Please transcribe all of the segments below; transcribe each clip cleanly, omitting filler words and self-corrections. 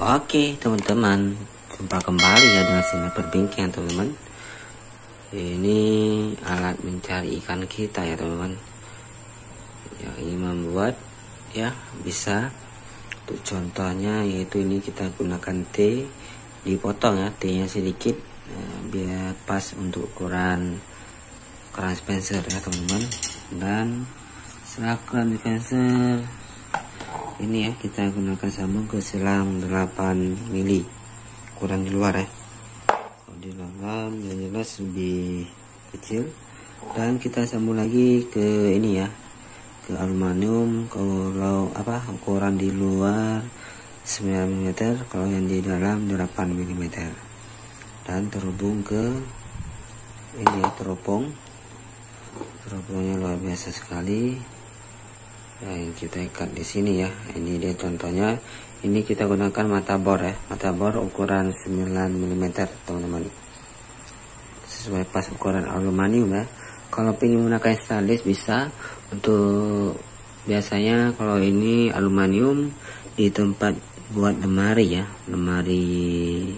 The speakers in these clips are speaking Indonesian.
Oke teman-teman, jumpa kembali ya dengan Sniper Bingkai teman-teman. Ini alat mencari ikan kita ya teman-teman. Yang ini membuat ya bisa. Untuk contohnya yaitu ini kita gunakan T, dipotong ya, T nya sedikit biar pas untuk ukuran Spencer ya teman-teman. Dan setelah ukuran Spencer ini ya kita gunakan sambung ke selang 8 mili, ukuran di luar ya. Kalau di dalam yang jelas lebih kecil. Dan kita sambung lagi ke ini ya, ke aluminium. Kalau ukuran di luar 9 mm, kalau yang di dalam 8 mm. Dan terhubung ke ini ya, teropongnya luar biasa sekali. Nah, yang kita ikat di sini ya. Ini dia contohnya. Ini kita gunakan mata bor ya, mata bor ukuran 9 mm teman-teman, sesuai pas ukuran aluminium ya. Kalau ingin menggunakan stainless bisa. Untuk biasanya kalau ini aluminium di tempat buat lemari ya, lemari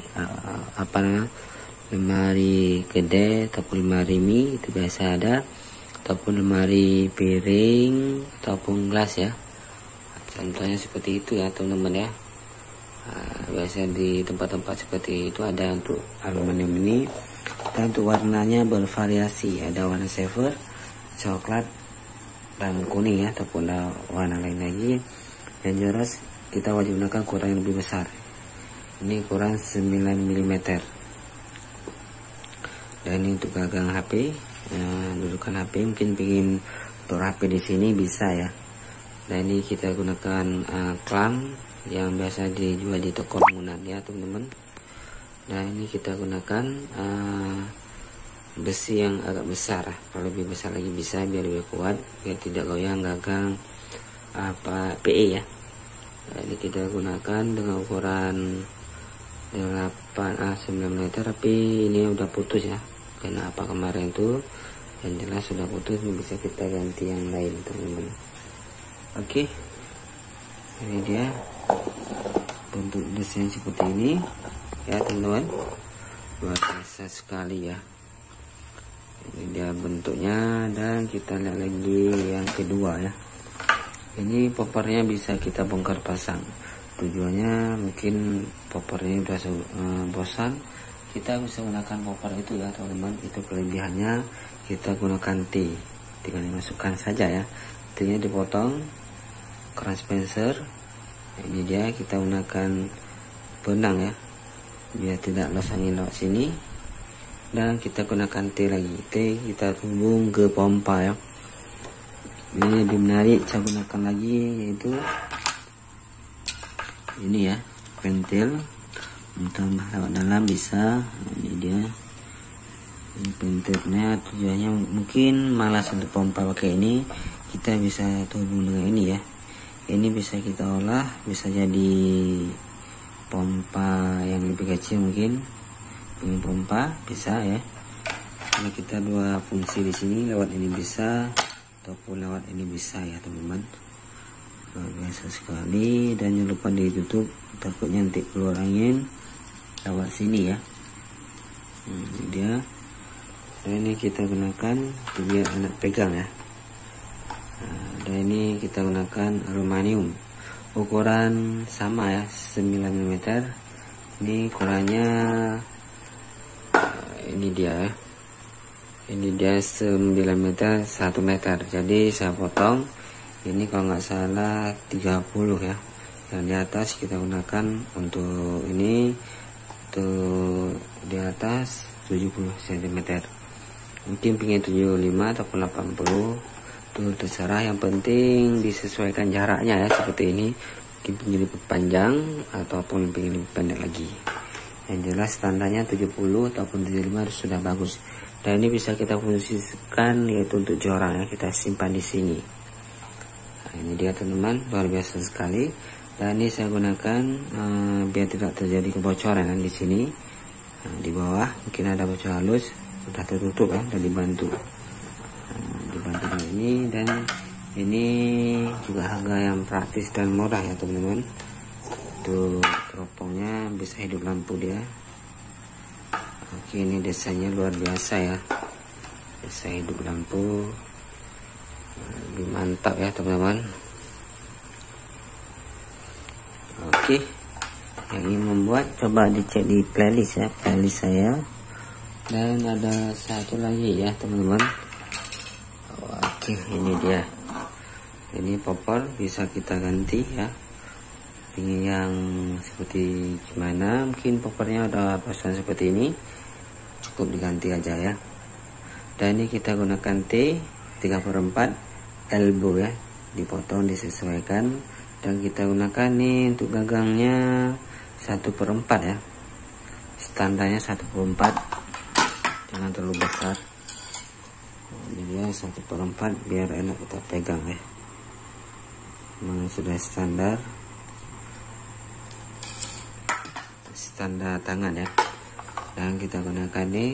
lemari gede ataupun lemari mie itu biasa ada, ataupun lemari piring ataupun gelas ya. Contohnya seperti itu ya teman-teman ya. Biasa di tempat-tempat seperti itu ada untuk aluminium ini. Dan untuk warnanya bervariasi, ada warna silver, coklat, dan kuning ya, ataupun warna lain lagi. Yang jelas kita wajib gunakan ukuran yang lebih besar. Ini ukuran 9 mm. Dan ini untuk gagang HP. Dudukan HP mungkin pengen untuk HP di sini bisa ya. Nah ini kita gunakan clamp yang biasa dijual di toko bangunan ya teman-teman. Nah ini kita gunakan besi yang agak besar, kalau lebih besar lagi bisa biar lebih kuat, biar tidak goyang gagang PE ya. Nah, ini kita gunakan dengan ukuran 9 mm, tapi ini udah putus ya. Karena kemarin tuh yang jelas sudah putus, bisa kita ganti yang lain teman-teman. Oke, ini dia bentuk desain seperti ini ya teman-teman, luar biasa sekali ya. Ini dia bentuknya. Dan kita lihat lagi yang kedua ya. Ini poppernya bisa kita bongkar pasang. Tujuannya mungkin poppernya udah bosan, kita bisa gunakan popper itu ya teman-teman. Itu kelebihannya. Kita gunakan T, tinggal dimasukkan saja ya. T nya dipotong, keran Spencer. Ini dia, kita gunakan benang ya, biar tidak los angin lewat sini. Dan kita gunakan T lagi, T kita hubung ke pompa ya. Ini lebih menarik, saya gunakan lagi yaitu ini ya, pentil untuk lewat dalam bisa. Ini dia, ini pentilnya. Tujuannya mungkin malas untuk pompa pakai ini, kita bisa terhubung dengan ini ya. Ini bisa kita olah, bisa jadi pompa yang lebih kecil mungkin. Ini pompa bisa ya. Karena kita dua fungsi di sini, lewat ini bisa ataupun lewat ini bisa ya teman-teman. Luar biasa sekali. Dan jangan lupa ditutup, takutnya nanti keluar angin lewat sini ya. Ini dia. Dan ini kita gunakan biar anak pegang ya. Dan ini kita gunakan aluminium ukuran sama ya, 9 mm. Ini ukurannya ini dia ya. Ini dia 9 meter 1 meter. Jadi saya potong ini kalau nggak salah 30 ya. Yang di atas kita gunakan untuk ini, untuk di atas 70 cm. Mungkin pengen 75 ataupun 80 tuh terserah, yang penting disesuaikan jaraknya ya. Seperti ini mungkin pengen lebih panjang ataupun pengen lebih pendek lagi. Yang jelas standarnya 70 ataupun 75 harus sudah bagus. Dan ini bisa kita fungsikan yaitu untuk joran ya, kita simpan di sini. Nah, ini dia teman-teman, luar biasa sekali. Dan ini saya gunakan biar tidak terjadi kebocoran di sini. Nah, di bawah mungkin ada bocor halus, sudah tertutup ya, sudah dibantu. Dibantu dengan ini. Dan ini juga harga yang praktis dan murah ya teman-teman. untuk teropongnya bisa hidup lampu dia. Oke, ini desainnya luar biasa ya, bisa hidup lampu, lebih mantap ya teman-teman. Oke, yang ingin membuat coba dicek di playlist ya, playlist saya. Dan ada satu lagi ya teman-teman. Oke, ini dia, ini popor bisa kita ganti ya. Ini yang seperti gimana, mungkin popornya ada pasang seperti ini, cukup diganti aja ya. Dan ini kita gunakan T 3/4 elbow ya, dipotong disesuaikan. Dan kita gunakan nih untuk gagangnya 1/4 ya, standarnya 1/4, jangan terlalu besar. Ini dia 1/4 biar enak kita pegang ya, memang sudah standar tangan ya. Dan kita gunakan nih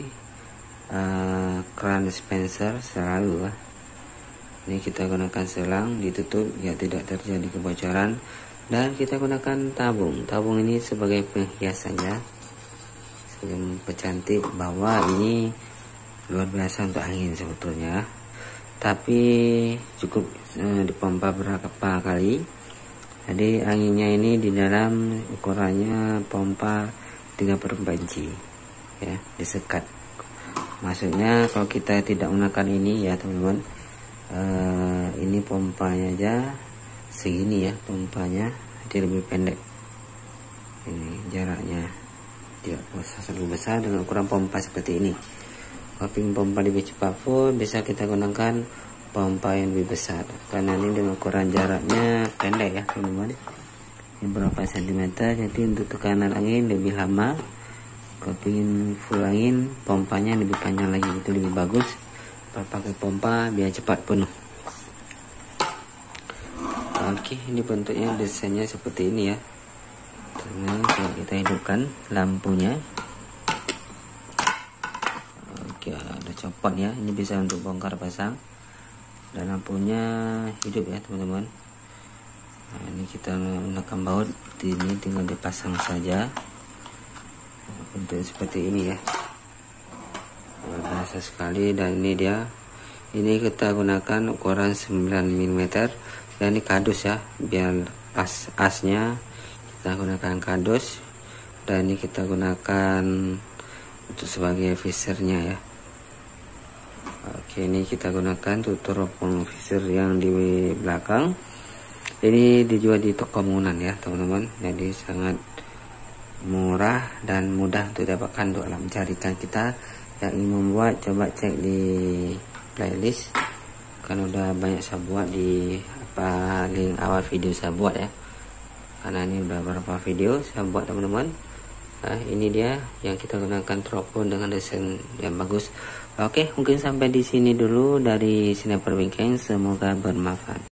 crown dispenser selalu ya. Ini kita gunakan selang ditutup ya, tidak terjadi kebocoran. Dan kita gunakan tabung. Tabung ini sebagai penghiasan ya, sebagai mempercantik bahwa ini luar biasa untuk angin sebetulnya. Tapi cukup dipompa berapa kali. Jadi anginnya ini di dalam ukurannya pompa 3/4 inci ya, disekat. Maksudnya kalau kita tidak menggunakan ini ya teman-teman, ini pompanya aja segini ya, pompanya jadi lebih pendek. Ini jaraknya tidak usah terlalu besar dengan ukuran pompa seperti ini. Kalau ingin pompa lebih cepat pun bisa kita gunakan pompa yang lebih besar, karena ini dengan ukuran jaraknya pendek ya teman-teman, ini berapa sentimeter, jadi untuk tekanan angin lebih lama. Kalau ingin full angin, pompanya lebih panjang lagi, itu lebih bagus. Kalau pakai pompa biar cepat penuh. Oke, ini bentuknya, desainnya seperti ini ya. Nah, coba kita hidupkan lampunya. Oke, ada copot ya, ini bisa untuk bongkar pasang. Dan lampunya hidup ya teman-teman. Nah, ini kita menggunakan baut, ini tinggal dipasang saja. Bentuk seperti ini ya, luar biasa sekali. Dan ini dia, ini kita gunakan ukuran 9 mm. Dan ini kardus ya, biar pas asnya kita gunakan kardus. Dan ini kita gunakan untuk sebagai visernya ya. Oke, ini kita gunakan untuk teropong visor yang di belakang. Ini dijual di toko bangunan ya teman-teman, jadi sangat murah dan mudah untuk dapatkan untuk alat pencarian kita. Yang ingin membuat coba cek di playlist, kan udah banyak saya buat di link awal video saya buat ya, karena ini udah beberapa video saya buat teman-teman. Nah, ini dia yang kita gunakan teropong dengan desain yang bagus. Oke, mungkin sampai di sini dulu dari Sniper Bengkeng, semoga bermanfaat.